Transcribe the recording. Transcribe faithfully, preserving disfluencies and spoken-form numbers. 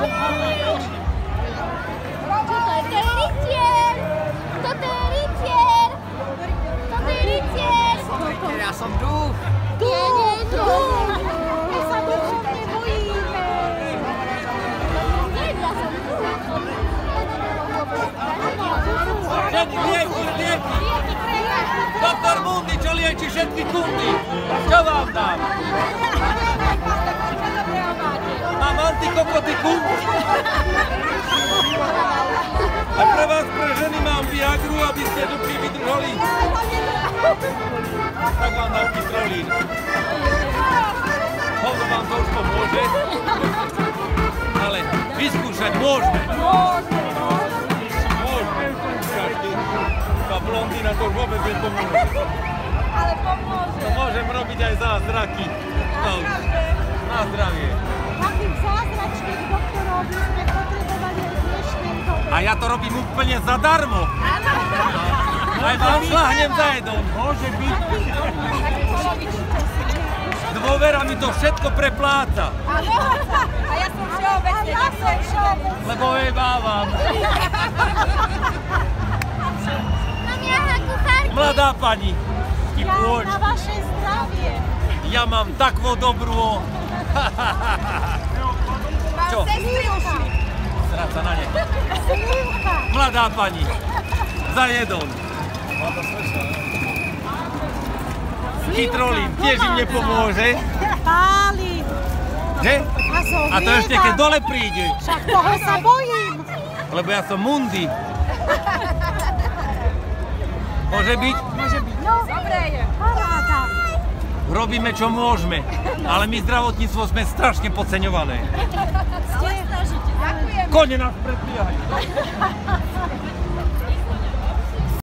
Čo to je? To je rytier! Toto je rytier! Toto je rytier! Ja som duch! Duch! Duch! My sa duchov nebojíme! Ja som duch! Ženy, lieky, lieky! Doktor Mundi, čo lieči všetky kundy? Čo vám dám? Mám antikokotiku. A pre vás, pre ženy, mám Viagru, aby ste duchy vydržali. Tak vám dám kytrolín. Hovno vám to už pomôže. Ale vyskúšať môžeme. Môžeme! Môžeme vyskúšať. Tá blondína to už vôbec nepomôže. Ale pomôže! To môžem robiť aj zázraky. No, na zdravie. Takých zázračných doktorov by sme potrebovali v dnešnej dobe. A ja to robím úplne zadarmo. Aj vám šľahnem za jedom. Môže byť. Dôvera mi to všetko prepláca. Áno, a ja som všeobecne. Ja som všeobecne. Lebo jebávam. Mám ja na kuchárky. Mladá pani, ti Ja pôjď. na vaše zdravie. Ja mám takvo dobrú. Čo? Sestriuši. Sráca na ne. Slivka. Mladá pani, za jedom. Kytrolín tiež im nepomôže. Páli. Že? A zovieda. A to ešte keď dole príde. Však toho sa bojím. Lebo ja som Mundi. Môže byť? Môže byť. No, dobre je. Paráda. Robíme, čo môžeme. Ale my zdravotníctvo sme strašne podceňované. Ste... Ďakujem. Kone nás predbiehajú.